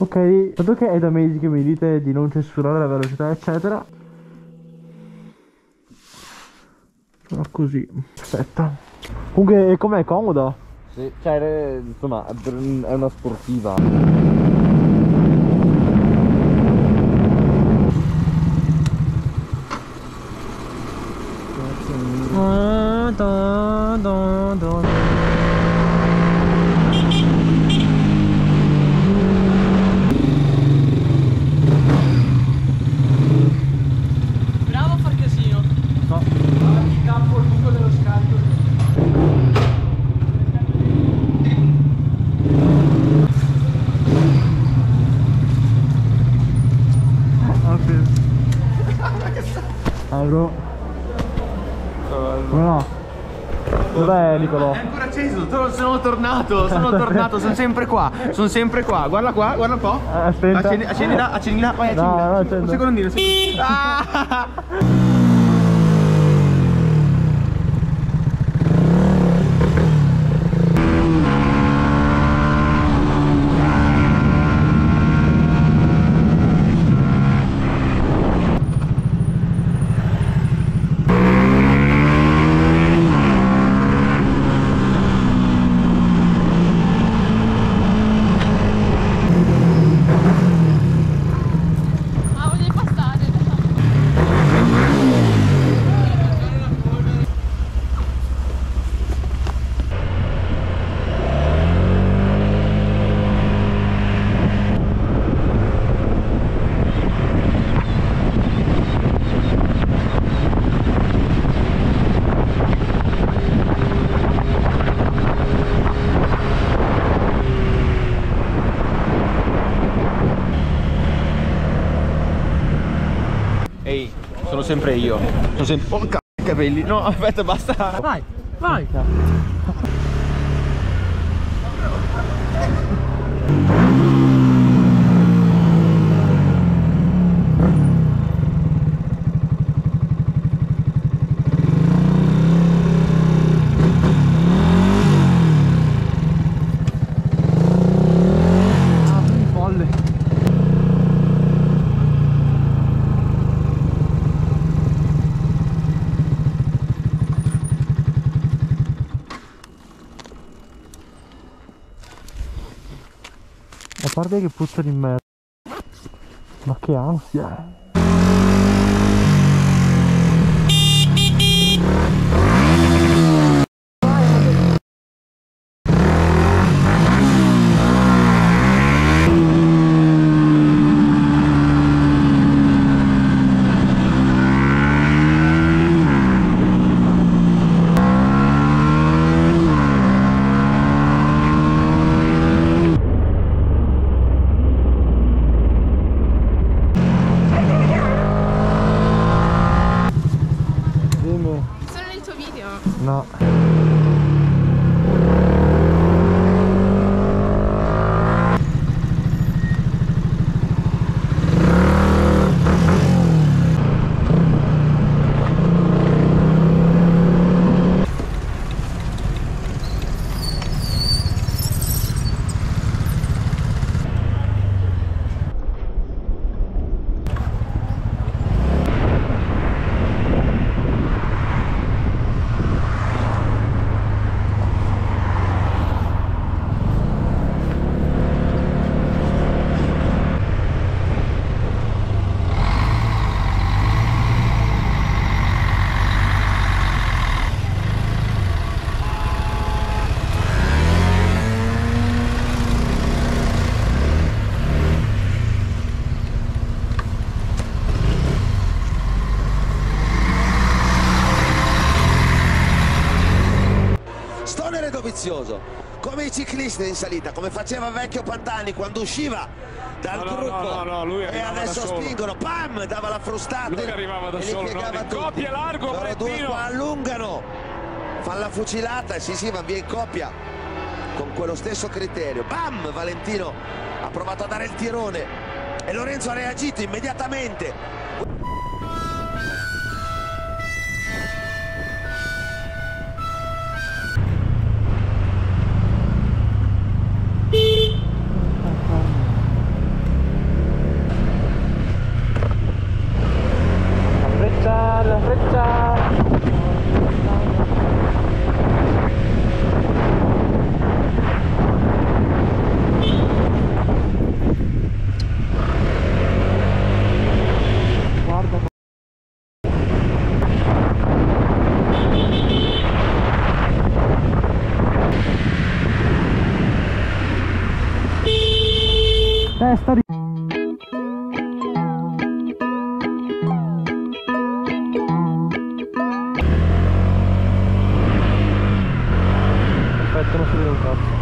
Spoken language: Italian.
Ok, dato che è da mesi che mi dite di non censurare la velocità eccetera, farò così, aspetta. Comunque com'è, comoda? Sì, cioè, insomma, è una sportiva. Bravo a far casino. No. Il campo, il buco dello scarico. Bro. Come no? Dov'è Nicolò? È ancora acceso, sono tornato, sono sempre qua, guarda un po'. Aspetta. Accendi là, vai, No, no, un accendo. secondino. Ah! Ah, volevi passare. Ehi, sono sempre io. Sono sempre. Oh, cazzo, i capelli. No, aspetta, basta. Vai, vai. Folle. A parte che puzza di merda. Ma che ansia. Dimmi. Sono nel tuo video. No. Stoner è dovizioso, come i ciclisti in salita, come faceva vecchio Pantani quando usciva dal gruppo lui e arrivava adesso da solo. spingono, pam, dava la frustata Lui arrivava da e li solo, piegava in tutti. coppia largo, Loro due Valentino. qua allungano, fanno la fucilata, sì, va via in coppia con quello stesso criterio. Bam, Valentino ha provato a dare il tirone e Lorenzo ha reagito immediatamente. Testa di... Perfetto, non si vede un cazzo.